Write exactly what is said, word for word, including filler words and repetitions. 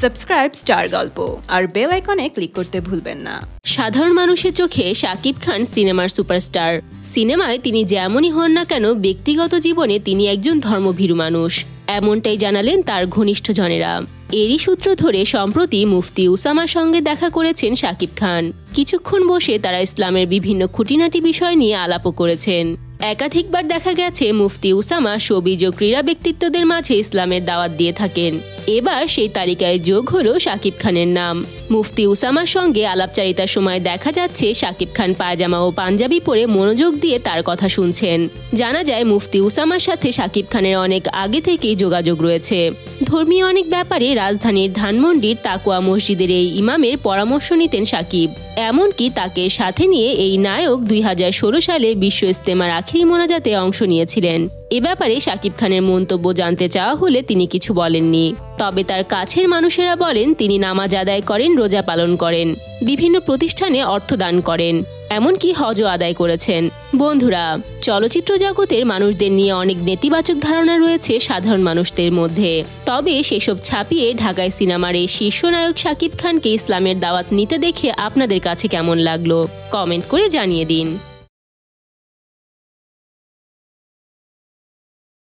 Subscribe star গল্প আর bell আইকনে click করতে ভুলবেন না। সাধারণ মানুষের চোখে শাকিব খান সিনেমার সুপারস্টার। সিনেমায় তিনি যেমনই হন না কেন, ব্যক্তিগত জীবনে তিনি একজন ধর্মভীরু মানুষ, এমনটাই জানালেন তার ঘনিষ্ঠজনেরা। এরই সূত্র ধরে সম্প্রতি মুফতি উসামার সঙ্গে দেখা করেছেন শাকিব খান। কিছুক্ষণ বসে তারা ইসলামের বিভিন্ন খুঁটিনাটি বিষয় নিয়ে আলাপও করেছেন। একাধিকবার দেখা গেছে মুফতি উসামা শোবিজ ও ক্রীড়া ব্যক্তিত্বদের মাঝে ইসলামের দাওয়াত দিয়ে থাকেন। এবার সেই তালিকায় যোগ হলো শাকিব খানের নাম। মুফতি উসামার সঙ্গে আলাপচারিতার সময় দেখা যাচ্ছে শাকিব খান পায়জামা ও পাঞ্জাবি পরে মনোযোগ দিয়ে তার কথা শুনছেন। জানা যায় মুফতি উসামার সাথে শাকিব খানের অনেক আগে থেকেই যোগাযোগ রয়েছে। ধর্মীয় অনেক ব্যাপারে রাজধানীর ধানমন্ডির তাকওয়া মসজিদের এই ইমামের পরামর্শ নিতেন শাকিব। এমনকি তাকে সাথে নিয়ে এই নায়ক দুই হাজার ষোলো সালে বিশ্ব ইজতেমার আখিরি মোনাজাতে অংশ নিয়েছিলেন। এ ব্যাপারে শাকিব খানের মন্তব্য জানতে চাওয়া হলে তিনি কিছু বলেননি। তবে তার কাছের মানুষেরা বলেন তিনি নামাজ আদায় করেন, রোজা পালন করেন, বিভিন্ন প্রতিষ্ঠানে অর্থদান করেন, এমনকি হজও আদায় করেছেন। বন্ধুরা, চলচ্চিত্র জগতের মানুষদের নিয়ে অনেক নেতিবাচক ধারণা রয়েছে সাধারণ মানুষদের মধ্যে। তবে সেসব ছাপিয়ে ঢাকায় সিনেমার এই শীর্ষ নায়ক শাকিব খানকে ইসলামের দাওয়াত নিতে দেখে আপনাদের কাছে কেমন লাগলো কমেন্ট করে জানিয়ে দিন।